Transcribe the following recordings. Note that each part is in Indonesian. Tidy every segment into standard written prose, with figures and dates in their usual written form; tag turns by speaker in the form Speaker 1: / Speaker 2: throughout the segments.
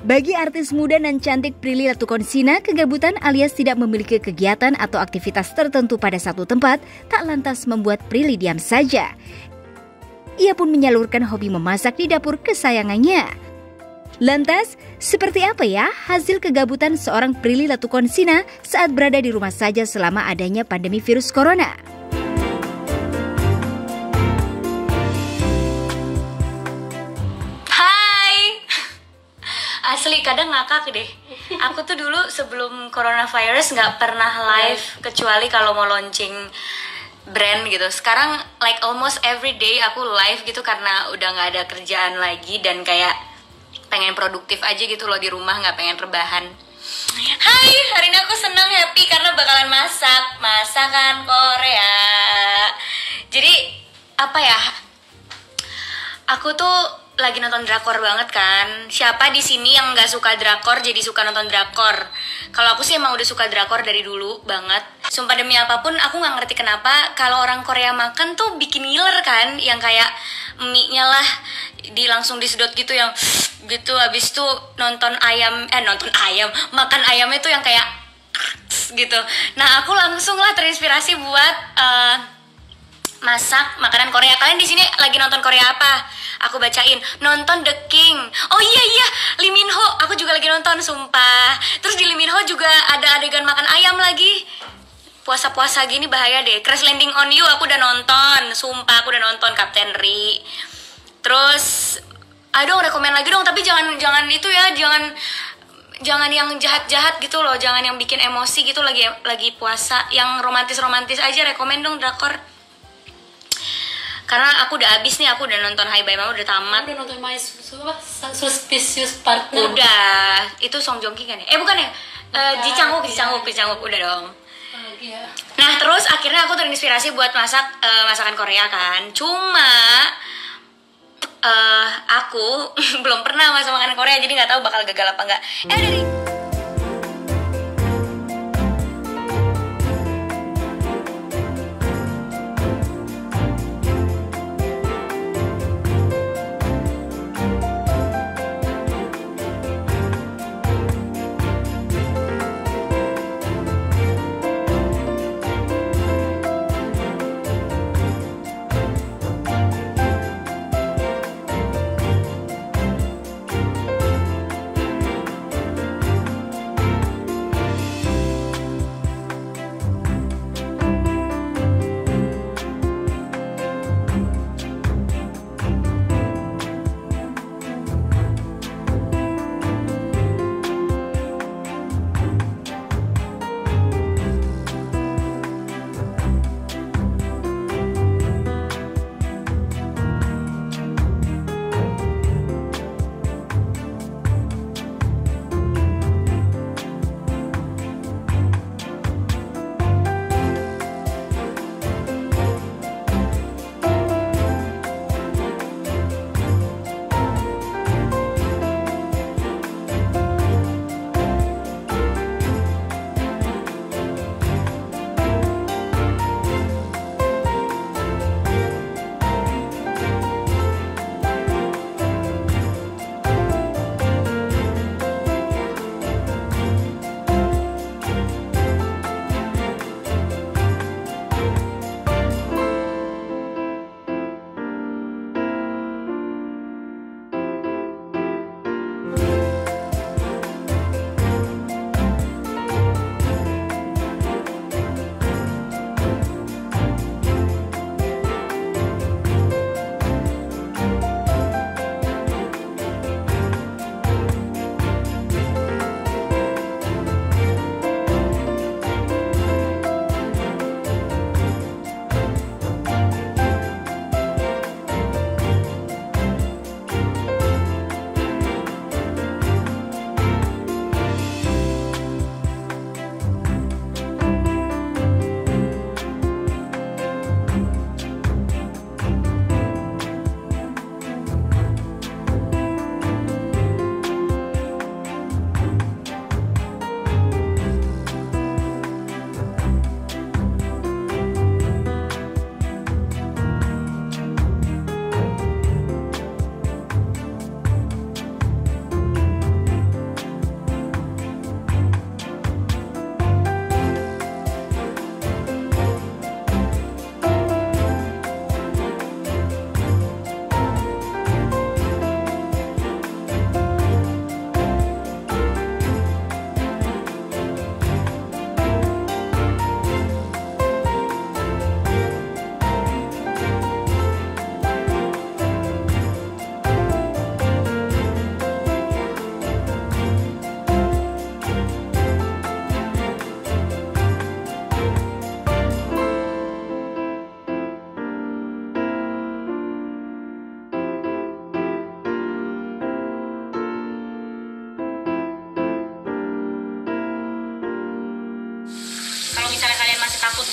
Speaker 1: Bagi artis muda dan cantik Prilly Latuconsina, kegabutan alias tidak memiliki kegiatan atau aktivitas tertentu pada satu tempat tak lantas membuat Prilly diam saja. Ia pun menyalurkan hobi memasak di dapur kesayangannya. Lantas, seperti apa ya hasil kegabutan seorang Prilly Latuconsina saat berada di rumah saja selama adanya pandemi virus corona?
Speaker 2: Asli kadang ngakak deh. Aku tuh dulu sebelum coronavirus nggak pernah live kecuali kalau mau launching brand gitu. Sekarang like almost every day aku live gitu karena udah nggak ada kerjaan lagi dan kayak pengen produktif aja gitu loh di rumah, nggak pengen rebahan. Hai, hari ini aku senang happy karena bakalan masak masakan Korea. Jadi apa ya? Aku tuh lagi nonton drakor banget kan. Siapa di sini yang nggak suka drakor jadi suka nonton drakor? Kalau aku sih emang udah suka drakor dari dulu banget. Sumpah demi apapun aku nggak ngerti kenapa kalau orang Korea makan tuh bikin ngiler kan, yang kayak mie-nya lah langsung disedot gitu yang gitu. Abis tuh makan ayamnya tuh yang kayak gitu. Nah aku langsung lah terinspirasi buat masak makanan Korea. Kalian di sini lagi nonton Korea apa? Aku bacain, nonton The King. Oh iya, Lee Min Ho. Aku juga lagi nonton, sumpah. Terus di Lee Min Ho juga ada adegan makan ayam lagi. Puasa-puasa gini bahaya deh. Crash Landing on You aku udah nonton, sumpah aku udah nonton Kapten Ri. Terus, aduh rekomen lagi dong. Tapi jangan itu ya, jangan yang jahat-jahat gitu loh. Jangan yang bikin emosi gitu lagi puasa. Yang romantis-romantis aja, rekomen dong drakor. Karena aku udah habis nih, aku udah nonton Hi Bye Mama, udah tamat.
Speaker 3: Udah nonton My Suspicious Partner.
Speaker 2: Udah, itu Song Joong Ki kan ya? Bukan ya? Ji Chang Wook udah dong.
Speaker 3: Iya.
Speaker 2: Nah terus akhirnya aku terinspirasi buat masak masakan Korea kan. Cuma aku belum pernah masak makanan Korea, jadi nggak tahu bakal gagal apa enggak.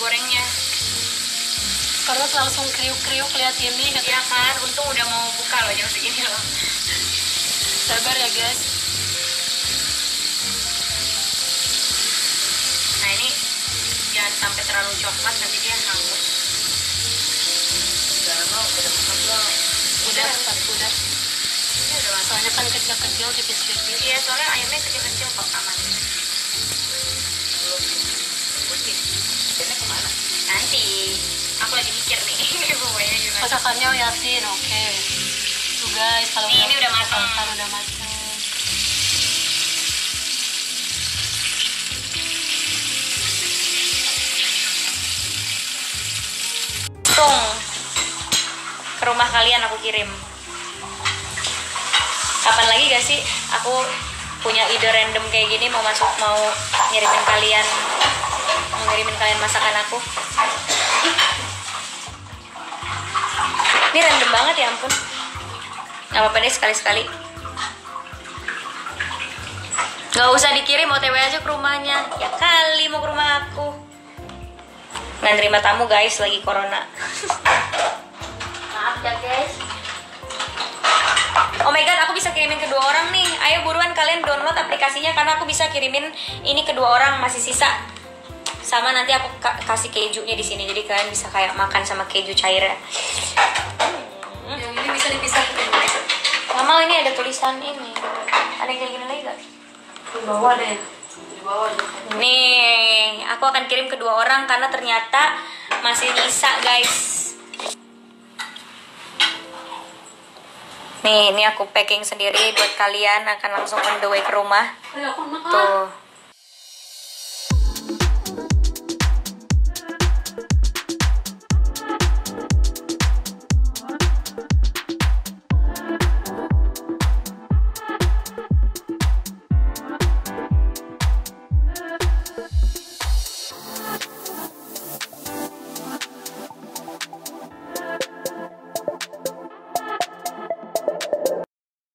Speaker 2: gorengnya.
Speaker 3: Karena langsung kriuk-kriuk lihat ini.
Speaker 2: Iya kan, untung udah mau buka loh jam segini loh.
Speaker 3: Sabar ya guys.
Speaker 2: Nah ini jangan sampai terlalu coklat, nanti dia hangus. Udah makan belum?
Speaker 3: Udah.
Speaker 2: Ini udah masak.
Speaker 3: Soalnya kan kecil-kecil, tipis-tipis.
Speaker 2: Iya, soalnya ayamnya kecil-kecil kok, aman. Belum. Putih. Ini kemana? Nanti. Aku lagi mikir nih, bumbunya gimana.
Speaker 3: Masakannya Yasin, oke. Tuh guys, kalau
Speaker 2: Ini udah matang.
Speaker 3: Udah matang.
Speaker 2: Langsung ke rumah kalian aku kirim. Kapan lagi gak sih aku punya ide random kayak gini, mau ngirimin kalian masakan aku. Ini random banget ya ampun. Gak apa-apa deh, sekali-sekali. Gak usah dikirim, OTW aja ke rumahnya. Ya kali mau ke rumah aku. Nggak nerima tamu guys, lagi corona. Maaf ya guys. Oh my god, aku bisa kirimin kedua orang nih. Ayo buruan kalian download aplikasinya, karena aku bisa kirimin ini kedua orang, masih sisa. Sama nanti aku kasih kejunya di sini, jadi kalian bisa kayak makan sama keju cairnya.
Speaker 3: Yang ini bisa dipisahkan.
Speaker 2: Nggak mau, ini ada tulisan ini. Ada yang kayak gini lagi gak?
Speaker 3: Di bawah deh. Di bawah deh.
Speaker 2: Nih, aku akan kirim kedua orang karena ternyata masih nyisa guys. Nih, ini aku packing sendiri buat kalian, akan langsung on the way ke rumah.
Speaker 3: Ayo aku makan.
Speaker 2: Tuh.